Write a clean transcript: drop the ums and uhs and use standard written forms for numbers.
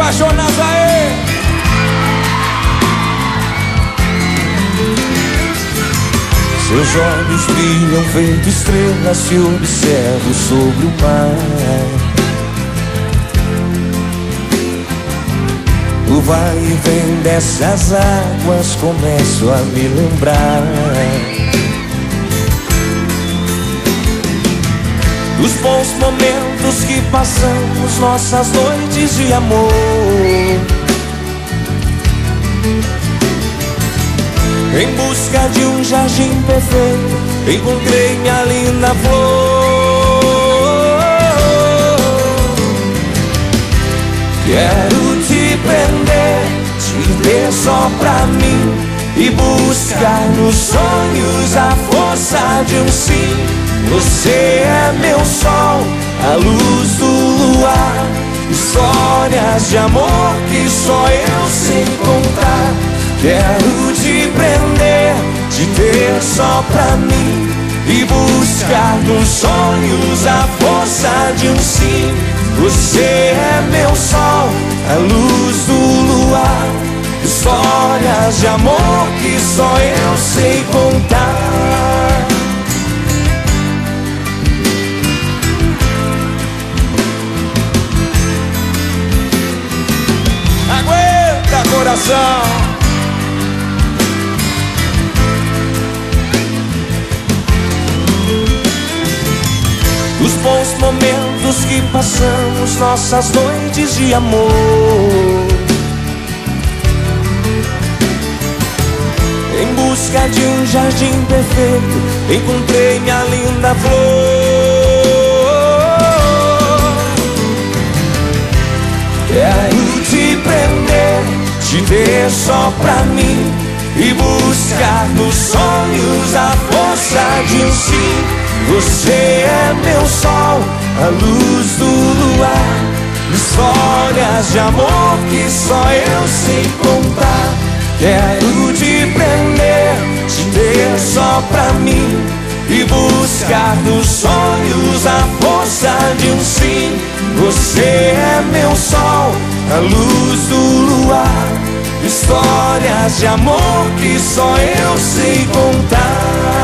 apaixonados aí. Seus olhos brilham feito estrelas, se observo sobre o mar. O vai e vem dessas águas começo a me lembrar dos bons momentos que passamos, nossas noites de amor. Em busca de um jardim perfeito, encontrei minha linda flor. Quero te prender, te ter só pra mim e buscar nos sonhos a força de um sim. Você é meu sol, a luz do luar, histórias de amor que só eu sei contar. Quero te prender, te ter só pra mim e buscar nos sonhos a força de um sim. Você é meu sol, a luz do luar, histórias de amor que só eu sei contar. Aguenta, coração. Os bons momentos que passamos, nossas noites de amor. Em busca de um jardim perfeito, encontrei minha linda flor. Quero te prender, te ter só pra mim e buscar nos sonhos a força de um sim. Você é meu sol, a luz do luar, histórias de amor que só eu sei contar. Quero te prender, te ter só pra mim e buscar dos sonhos a força de um sim. Você é meu sol, a luz do luar, histórias de amor que só eu sei contar.